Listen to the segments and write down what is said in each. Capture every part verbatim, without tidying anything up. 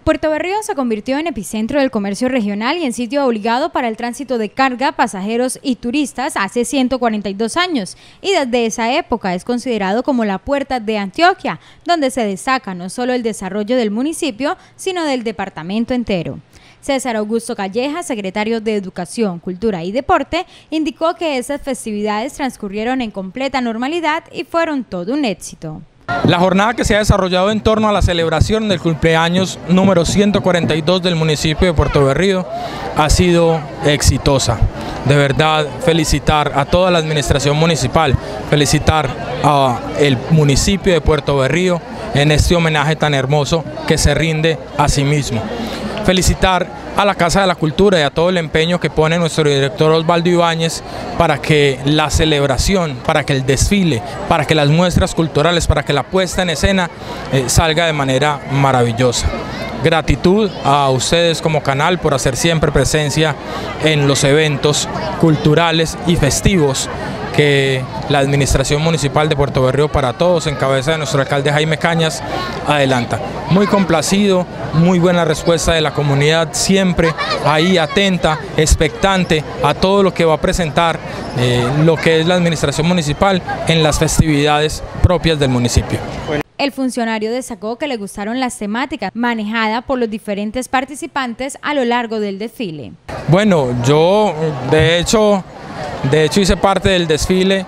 Puerto Berrío se convirtió en epicentro del comercio regional y en sitio obligado para el tránsito de carga, pasajeros y turistas hace ciento cuarenta y dos años, y desde esa época es considerado como la puerta de Antioquia, donde se destaca no solo el desarrollo del municipio, sino del departamento entero. César Augusto Calleja, secretario de Educación, Cultura y Deporte, indicó que esas festividades transcurrieron en completa normalidad y fueron todo un éxito. La jornada que se ha desarrollado en torno a la celebración del cumpleaños número ciento cuarenta y dos del municipio de Puerto Berrío ha sido exitosa. De verdad, felicitar a toda la administración municipal, felicitar al municipio de Puerto Berrío en este homenaje tan hermoso que se rinde a sí mismo. Felicitar a la Casa de la Cultura y a todo el empeño que pone nuestro director Osvaldo Ibáñez para que la celebración, para que el desfile, para que las muestras culturales, para que la puesta en escena eh, salga de manera maravillosa. Gratitud a ustedes como canal por hacer siempre presencia en los eventos culturales y festivos que la Administración Municipal de Puerto Berrío para Todos, en cabeza de nuestro alcalde Jaime Cañas, adelanta. Muy complacido, muy buena respuesta de la comunidad, siempre ahí atenta, expectante a todo lo que va a presentar eh, lo que es la Administración Municipal en las festividades propias del municipio. El funcionario destacó que le gustaron las temáticas manejadas por los diferentes participantes a lo largo del desfile. Bueno, yo de hecho... De hecho hice parte del desfile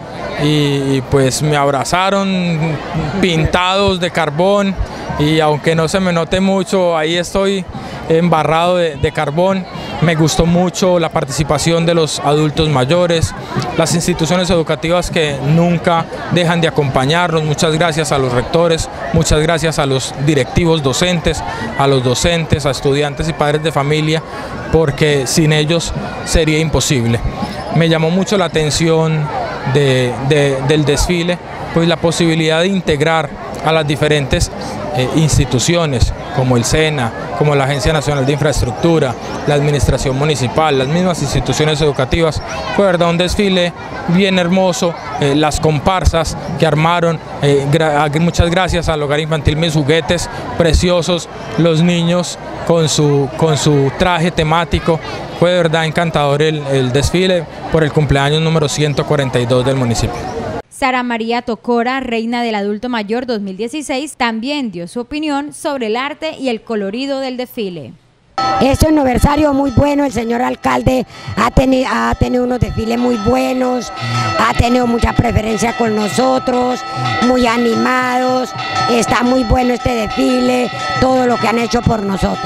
y, y pues me abrazaron pintados de carbón y aunque no se me note mucho, ahí estoy embarrado de, de carbón. Me gustó mucho la participación de los adultos mayores, las instituciones educativas que nunca dejan de acompañarnos. Muchas gracias a los rectores, muchas gracias a los directivos docentes, a los docentes, a estudiantes y padres de familia, porque sin ellos sería imposible. Me llamó mucho la atención de, de, del desfile, pues la posibilidad de integrar a las diferentes eh, instituciones como el SENA, como la Agencia Nacional de Infraestructura, la Administración Municipal, las mismas instituciones educativas. Fue verdad un desfile bien hermoso, eh, las comparsas que armaron, eh, gra muchas gracias al Hogar Infantil Mis Juguetes, preciosos los niños con su, con su traje temático. Fue de verdad encantador el, el desfile por el cumpleaños número ciento cuarenta y dos del municipio. Sara María Tocora, reina del adulto mayor dos mil dieciséis, también dio su opinión sobre el arte y el colorido del desfile. Este aniversario muy bueno, el señor alcalde ha tenido, ha tenido unos desfiles muy buenos, ha tenido mucha preferencia con nosotros, muy animados, está muy bueno este desfile, todo lo que han hecho por nosotros.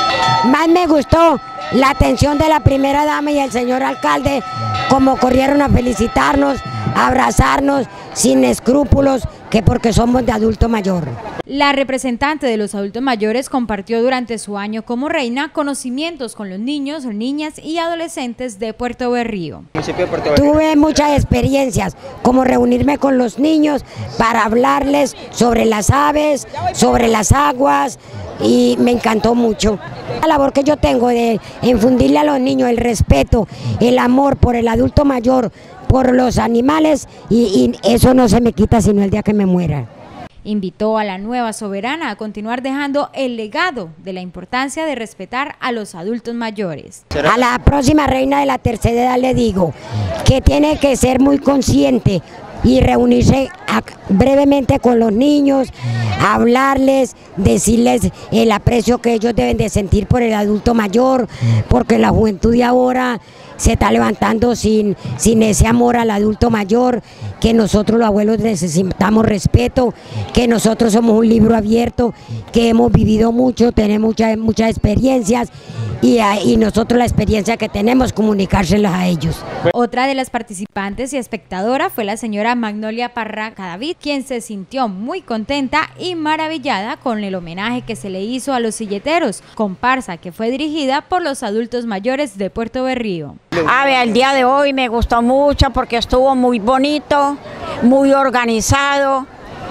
Más me gustó la atención de la primera dama y el señor alcalde, como corrieron a felicitarnos, a abrazarnos sin escrúpulos, que porque somos de adulto mayor. La representante de los adultos mayores compartió durante su año como reina conocimientos con los niños, niñas y adolescentes de Puerto Berrío. Tuve muchas experiencias, como reunirme con los niños para hablarles sobre las aves, sobre las aguas, y me encantó mucho. La labor que yo tengo de infundirle a los niños el respeto, el amor por el adulto mayor, por los animales, y, y eso no se me quita sino el día que me muera. Invitó a la nueva soberana a continuar dejando el legado de la importancia de respetar a los adultos mayores. A la próxima reina de la tercera edad le digo que tiene que ser muy consciente y reunirse a, brevemente con los niños, hablarles, decirles el aprecio que ellos deben de sentir por el adulto mayor, porque la juventud de ahora se está levantando sin, sin ese amor al adulto mayor, que nosotros los abuelos necesitamos respeto, que nosotros somos un libro abierto, que hemos vivido mucho, tenemos muchas, muchas experiencias y, y nosotros la experiencia que tenemos, comunicárselas a ellos. Otra de las participantes y espectadora fue la señora Magnolia Parraca David, quien se sintió muy contenta y maravillada con el homenaje que se le hizo a los silleteros, comparsa que fue dirigida por los adultos mayores de Puerto Berrío. A ver, el día de hoy me gustó mucho porque estuvo muy bonito, muy organizado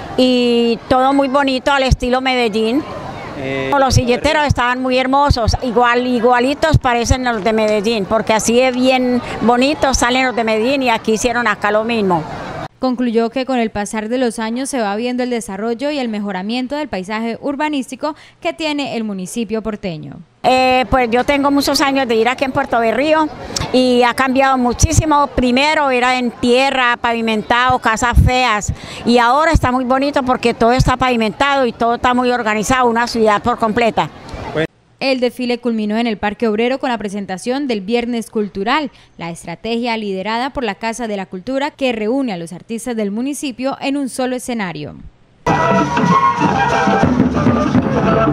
y todo muy bonito al estilo Medellín. Eh, los silleteros estaban muy hermosos, igual, igualitos parecen los de Medellín, porque así es bien bonitos salen los de Medellín y aquí hicieron acá lo mismo. Concluyó que con el pasar de los años se va viendo el desarrollo y el mejoramiento del paisaje urbanístico que tiene el municipio porteño. Eh, pues yo tengo muchos años de ir aquí en Puerto Berrío y ha cambiado muchísimo. Primero era en tierra, pavimentado, casas feas, y ahora está muy bonito porque todo está pavimentado y todo está muy organizado, una ciudad por completa. El desfile culminó en el Parque Obrero con la presentación del Viernes Cultural, la estrategia liderada por la Casa de la Cultura que reúne a los artistas del municipio en un solo escenario.